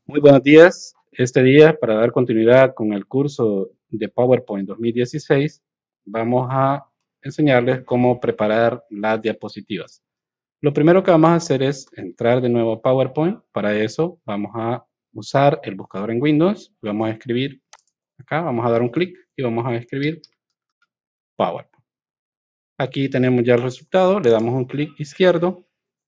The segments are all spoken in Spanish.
Muy buenos días. Este día, para dar continuidad con el curso de PowerPoint 2016, vamos a enseñarles cómo preparar las diapositivas. Lo primero que vamos a hacer es entrar de nuevo a PowerPoint. Para eso vamos a usar el buscador en Windows. Vamos a escribir acá, vamos a dar un clic y vamos a escribir PowerPoint. Aquí tenemos ya el resultado, le damos un clic izquierdo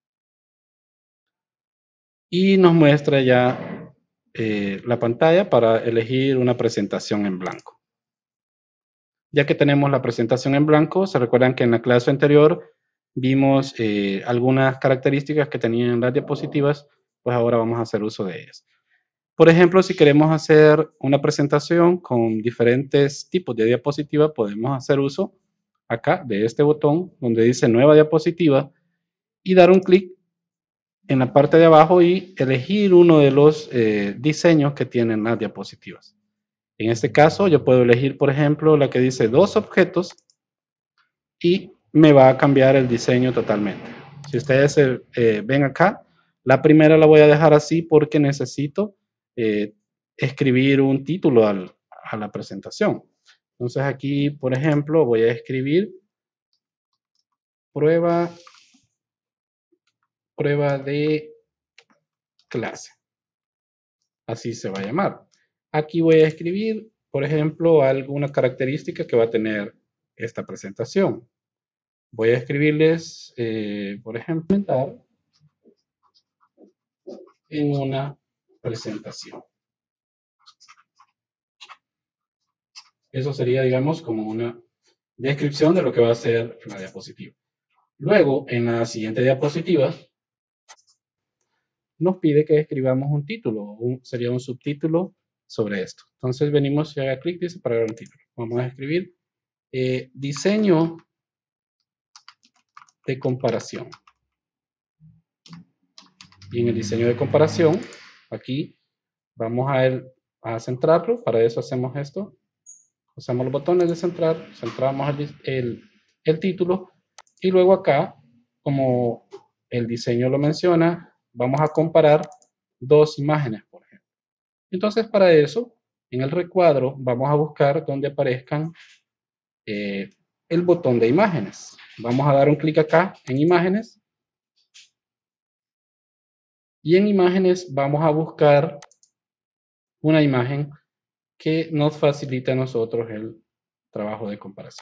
y nos muestra ya la pantalla para elegir una presentación en blanco. Ya que tenemos la presentación en blanco, se recuerdan que en la clase anterior vimos algunas características que tenían las diapositivas, pues ahora vamos a hacer uso de ellas. Por ejemplo, si queremos hacer una presentación con diferentes tipos de diapositiva, podemos hacer uso acá de este botón donde dice nueva diapositiva y dar un clic en la parte de abajo y elegir uno de los diseños que tienen las diapositivas. En este caso, yo puedo elegir, por ejemplo, la que dice dos objetos y me va a cambiar el diseño totalmente. Si ustedes ven acá, la primera la voy a dejar así porque necesito escribir un título a la presentación. Entonces aquí, por ejemplo, voy a escribir prueba de clase. Así se va a llamar. Aquí voy a escribir, por ejemplo, alguna característica que va a tener esta presentación. Voy a escribirles, por ejemplo, en una presentación. Eso sería, digamos, como una descripción de lo que va a ser la diapositiva. Luego, en la siguiente diapositiva, nos pide que escribamos un título, sería un subtítulo sobre esto. Entonces venimos y haga clic, dice, para ver un título. Vamos a escribir diseño de comparación. Y en el diseño de comparación, aquí vamos a centrarlo. Para eso hacemos esto. Usamos los botones de centrar, centramos el título y luego acá, como el diseño lo menciona, vamos a comparar dos imágenes, por ejemplo. Entonces, para eso, en el recuadro vamos a buscar donde aparezcan el botón de imágenes. Vamos a dar un clic acá en imágenes y en imágenes vamos a buscar una imagen que nos facilite a nosotros el trabajo de comparación.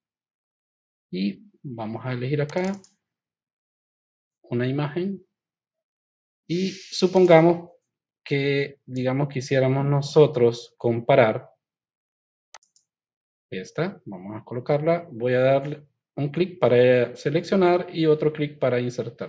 Y vamos a elegir acá una imagen y supongamos que, digamos, quisiéramos nosotros comparar esta. Vamos a colocarla. Voy a darle un clic para seleccionar y otro clic para insertar.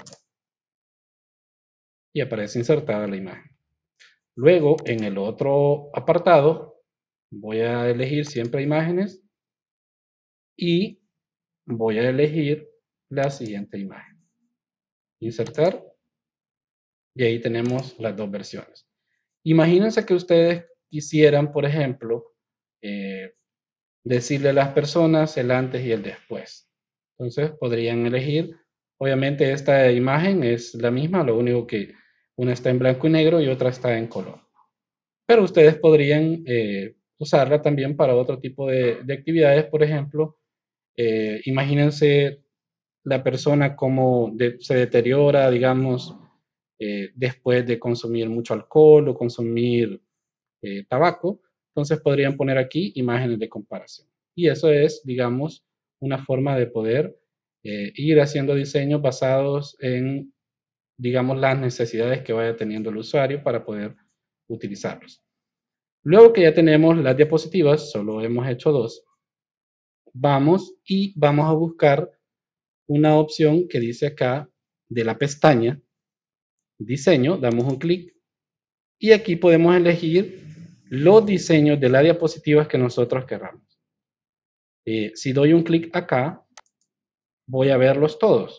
Y aparece insertada la imagen. Luego, en el otro apartado, voy a elegir siempre imágenes y voy a elegir la siguiente imagen. Insertar. Y ahí tenemos las dos versiones. Imagínense que ustedes quisieran, por ejemplo, decirle a las personas el antes y el después. Entonces podrían elegir, obviamente esta imagen es la misma, lo único que una está en blanco y negro y otra está en color. Pero ustedes podrían usarla también para otro tipo de actividades, por ejemplo, imagínense la persona cómo se deteriora, digamos, después de consumir mucho alcohol o consumir tabaco. Entonces podrían poner aquí imágenes de comparación. Y eso es, digamos, una forma de poder ir haciendo diseños basados en, digamos, las necesidades que vaya teniendo el usuario para poder utilizarlos. Luego que ya tenemos las diapositivas, solo hemos hecho dos, vamos a buscar una opción que dice acá de la pestaña diseño, damos un clic y aquí podemos elegir los diseños de las diapositivas que nosotros queramos. Si doy un clic acá, voy a verlos todos.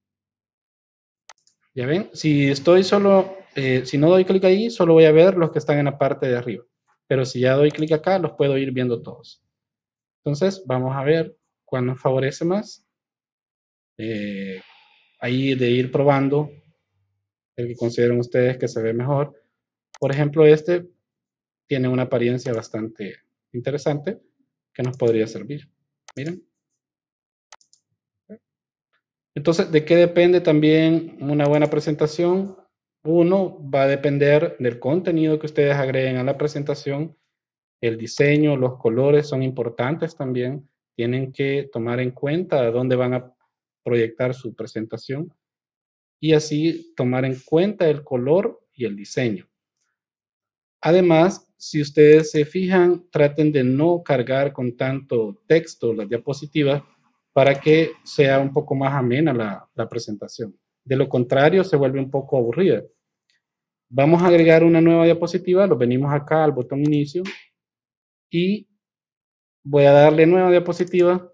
¿Ya ven? Si estoy solo, si no doy clic ahí, solo voy a ver los que están en la parte de arriba. Pero si ya doy clic acá, los puedo ir viendo todos. Entonces, vamos a ver cuál nos favorece más. Ahí de ir probando el que consideren ustedes que se ve mejor. Por ejemplo, este tiene una apariencia bastante interesante que nos podría servir. Miren. Entonces, ¿de qué depende también una buena presentación? Uno, va a depender del contenido que ustedes agreguen a la presentación. El diseño, los colores son importantes también. Tienen que tomar en cuenta dónde van a proyectar su presentación y así tomar en cuenta el color y el diseño. Además, si ustedes se fijan, traten de no cargar con tanto texto las diapositivas para que sea un poco más amena la presentación. De lo contrario, se vuelve un poco aburrida. Vamos a agregar una nueva diapositiva, lo venimos acá al botón inicio y voy a darle nueva diapositiva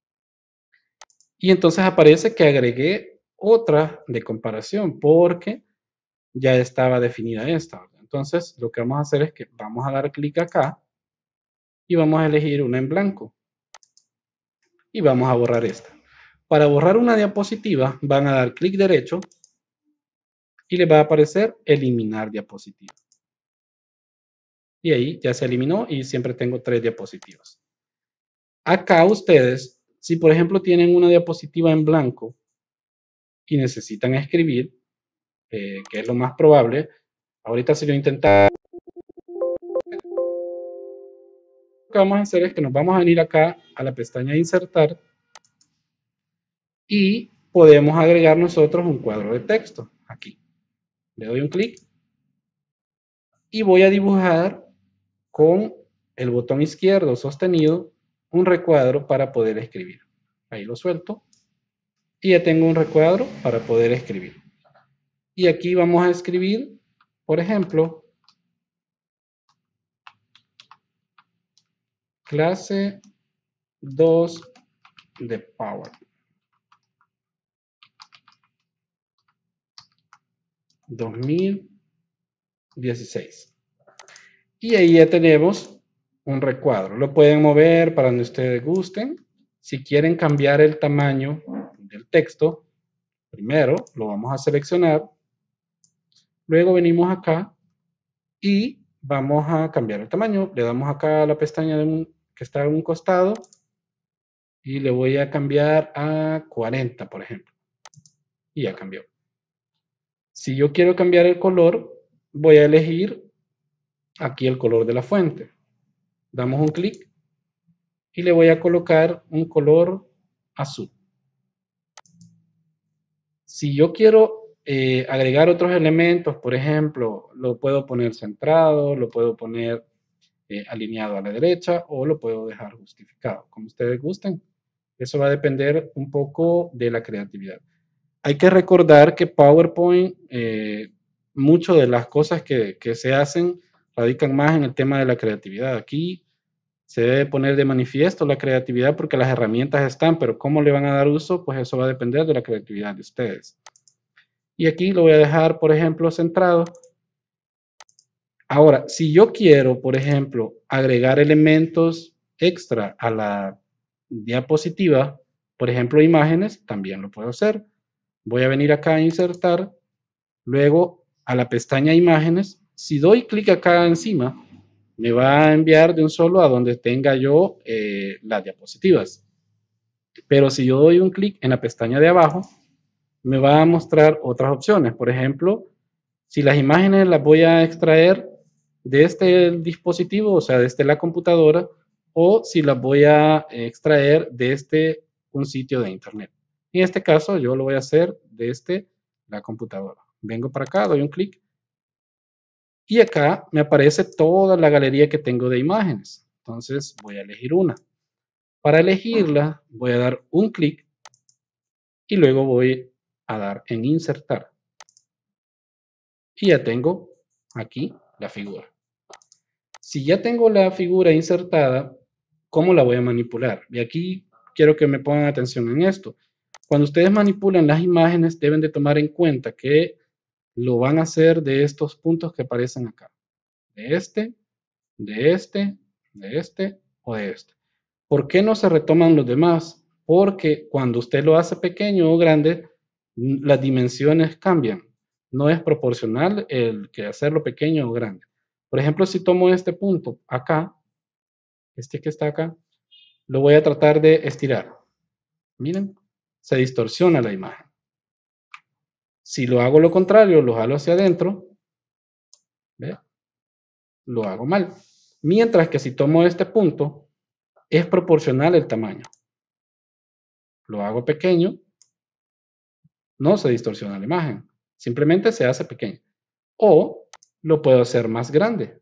y entonces aparece que agregué otra de comparación porque ya estaba definida esta. Entonces, lo que vamos a hacer es que vamos a dar clic acá y vamos a elegir una en blanco y vamos a borrar esta. Para borrar una diapositiva van a dar clic derecho y les va a aparecer eliminar diapositiva. Y ahí ya se eliminó y siempre tengo 3 diapositivas. Acá ustedes, si por ejemplo tienen una diapositiva en blanco y necesitan escribir, que es lo más probable, ahorita si lo intentamos, lo que vamos a hacer es que nos vamos a venir acá a la pestaña insertar y podemos agregar nosotros un cuadro de texto aquí. Le doy un clic y voy a dibujar con el botón izquierdo sostenido un recuadro para poder escribir. Ahí lo suelto y ya tengo un recuadro para poder escribir. Y aquí vamos a escribir, por ejemplo, clase 2 de Power. 2016. Y ahí ya tenemos un recuadro. Lo pueden mover para donde ustedes gusten. Si quieren cambiar el tamaño del texto, primero lo vamos a seleccionar. Luego venimos acá y vamos a cambiar el tamaño. Le damos acá a la pestaña que está a un costado y le voy a cambiar a 40, por ejemplo. Y ya cambió. Si yo quiero cambiar el color, voy a elegir aquí el color de la fuente. Damos un clic y le voy a colocar un color azul. Si yo quiero agregar otros elementos, por ejemplo, lo puedo poner centrado, lo puedo poner alineado a la derecha o lo puedo dejar justificado, como ustedes gusten. Eso va a depender un poco de la creatividad. Hay que recordar que PowerPoint, muchas de las cosas que se hacen radican más en el tema de la creatividad. Aquí se debe poner de manifiesto la creatividad porque las herramientas están, pero cómo le van a dar uso, pues eso va a depender de la creatividad de ustedes. Y aquí lo voy a dejar, por ejemplo, centrado. Ahora, si yo quiero, por ejemplo, agregar elementos extra a la diapositiva, por ejemplo, imágenes, también lo puedo hacer. Voy a venir acá a insertar, luego a la pestaña imágenes. Si doy clic acá encima, me va a enviar de un solo a donde tenga yo las diapositivas. Pero si yo doy un clic en la pestaña de abajo, me va a mostrar otras opciones. Por ejemplo, si las imágenes las voy a extraer de este dispositivo, o sea, desde la computadora, o si las voy a extraer desde un sitio de internet. En este caso, yo lo voy a hacer desde la computadora. Vengo para acá, doy un clic y acá me aparece toda la galería que tengo de imágenes. Entonces voy a elegir una. Para elegirla voy a dar un clic y luego voy a dar en insertar. Y ya tengo aquí la figura. Si ya tengo la figura insertada, ¿cómo la voy a manipular? Y aquí quiero que me pongan atención en esto. Cuando ustedes manipulan las imágenes, deben de tomar en cuenta que lo van a hacer de estos puntos que aparecen acá. De este, de este, de este o de este. ¿Por qué no se retoman los demás? Porque cuando usted lo hace pequeño o grande, las dimensiones cambian. No es proporcional el que hacerlo pequeño o grande. Por ejemplo, si tomo este punto acá, este que está acá, lo voy a tratar de estirar. Miren, se distorsiona la imagen. Si lo hago lo contrario, lo jalo hacia adentro, ¿ve? Lo hago mal. Mientras que si tomo este punto, es proporcional el tamaño. Lo hago pequeño, no se distorsiona la imagen. Simplemente se hace pequeño. O lo puedo hacer más grande,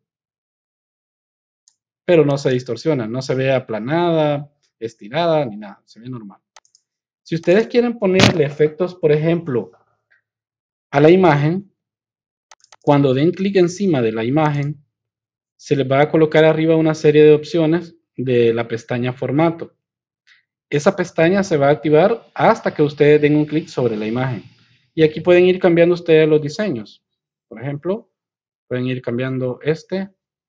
pero no se distorsiona, no se ve aplanada, estirada, ni nada, se ve normal. Si ustedes quieren ponerle efectos, por ejemplo, a la imagen, cuando den clic encima de la imagen, se les va a colocar arriba una serie de opciones de la pestaña formato. Esa pestaña se va a activar hasta que ustedes den un clic sobre la imagen. Y aquí pueden ir cambiando ustedes los diseños. Por ejemplo, pueden ir cambiando este.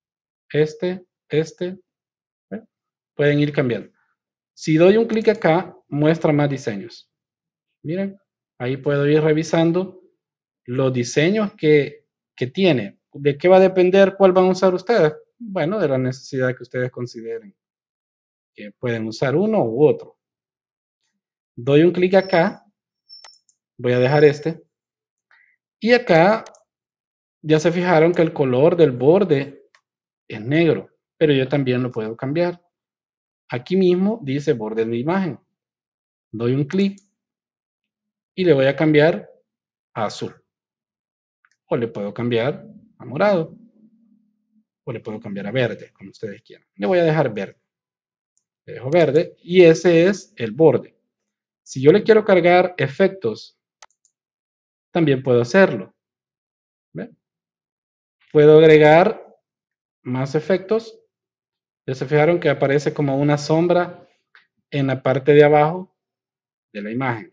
¿Ve? Pueden ir cambiando. Si doy un clic acá, muestra más diseños. Miren, ahí puedo ir revisando los diseños que tiene. ¿De qué va a depender cuál van a usar ustedes? Bueno, de la necesidad que ustedes consideren que pueden usar uno u otro. Doy un clic acá, voy a dejar este, y acá ya se fijaron que el color del borde es negro, pero yo también lo puedo cambiar. Aquí mismo dice borde de imagen. Doy un clic y le voy a cambiar a azul. O le puedo cambiar a morado. O le puedo cambiar a verde, como ustedes quieran. Le voy a dejar verde. Le dejo verde y ese es el borde. Si yo le quiero cargar efectos, también puedo hacerlo. ¿Ven? Puedo agregar más efectos. Ya se fijaron que aparece como una sombra en la parte de abajo de la imagen.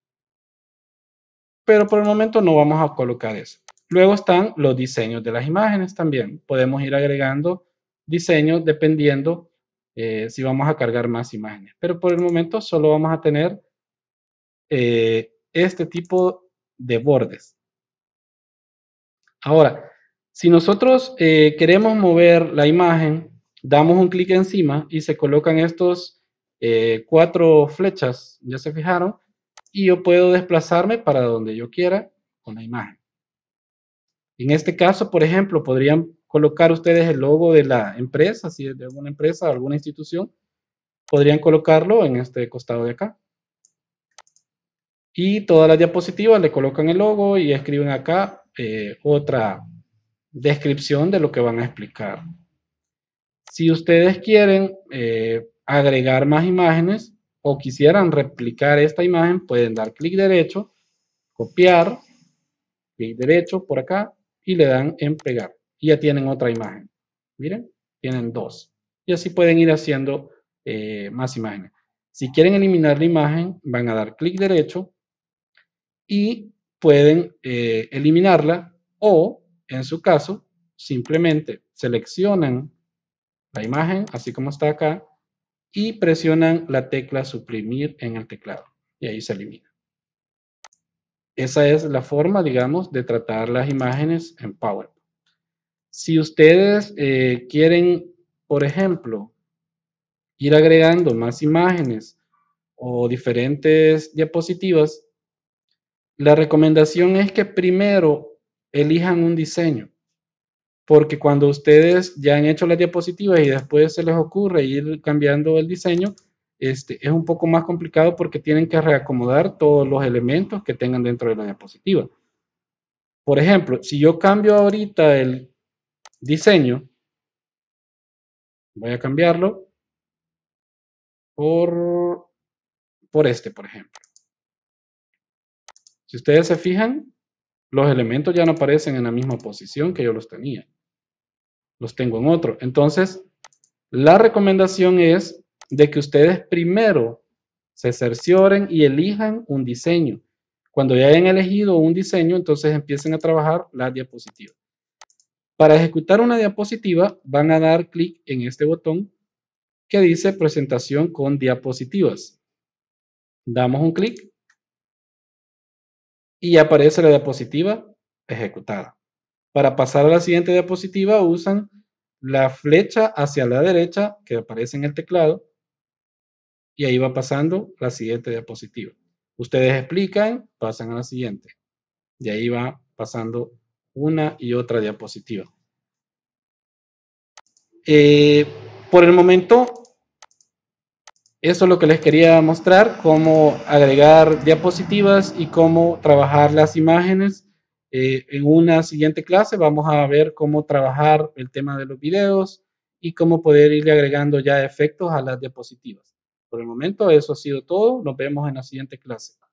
Pero por el momento no vamos a colocar eso. Luego están los diseños de las imágenes también. Podemos ir agregando diseños dependiendo si vamos a cargar más imágenes. Pero por el momento solo vamos a tener este tipo de bordes. Ahora, si nosotros queremos mover la imagen, damos un clic encima y se colocan estos 4 flechas, ya se fijaron, y yo puedo desplazarme para donde yo quiera con la imagen. En este caso, por ejemplo, podrían colocar ustedes el logo de la empresa, si es de alguna empresa o alguna institución, podrían colocarlo en este costado de acá. Y todas las diapositivas le colocan el logo y escriben acá otra descripción de lo que van a explicar. Si ustedes quieren agregar más imágenes o quisieran replicar esta imagen, pueden dar clic derecho, copiar, clic derecho por acá y le dan en pegar. Y ya tienen otra imagen. Miren, tienen 2. Y así pueden ir haciendo más imágenes. Si quieren eliminar la imagen, van a dar clic derecho y pueden eliminarla o, en su caso, simplemente seleccionan la imagen, así como está acá, y presionan la tecla suprimir en el teclado. Y ahí se elimina. Esa es la forma, digamos, de tratar las imágenes en PowerPoint. Si ustedes quieren, por ejemplo, ir agregando más imágenes o diferentes diapositivas, la recomendación es que primero elijan un diseño, porque cuando ustedes ya han hecho las diapositivas y después se les ocurre ir cambiando el diseño, es un poco más complicado porque tienen que reacomodar todos los elementos que tengan dentro de la diapositiva. Por ejemplo, si yo cambio ahorita el diseño, voy a cambiarlo por este, por ejemplo. Si ustedes se fijan, los elementos ya no aparecen en la misma posición que yo los tenía. Los tengo en otro. Entonces, la recomendación es de que ustedes primero se cercioren y elijan un diseño. Cuando ya hayan elegido un diseño, entonces empiecen a trabajar las diapositivas. Para ejecutar una diapositiva, van a dar clic en este botón que dice presentación con diapositivas. Damos un clic y aparece la diapositiva ejecutada. Para pasar a la siguiente diapositiva usan la flecha hacia la derecha que aparece en el teclado y ahí va pasando la siguiente diapositiva. Ustedes explican, pasan a la siguiente. Y ahí va pasando una y otra diapositiva. Por el momento, eso es lo que les quería mostrar, cómo agregar diapositivas y cómo trabajar las imágenes. En una siguiente clase vamos a ver cómo trabajar el tema de los videos y cómo poder ir agregando ya efectos a las diapositivas. Por el momento, eso ha sido todo. Nos vemos en la siguiente clase.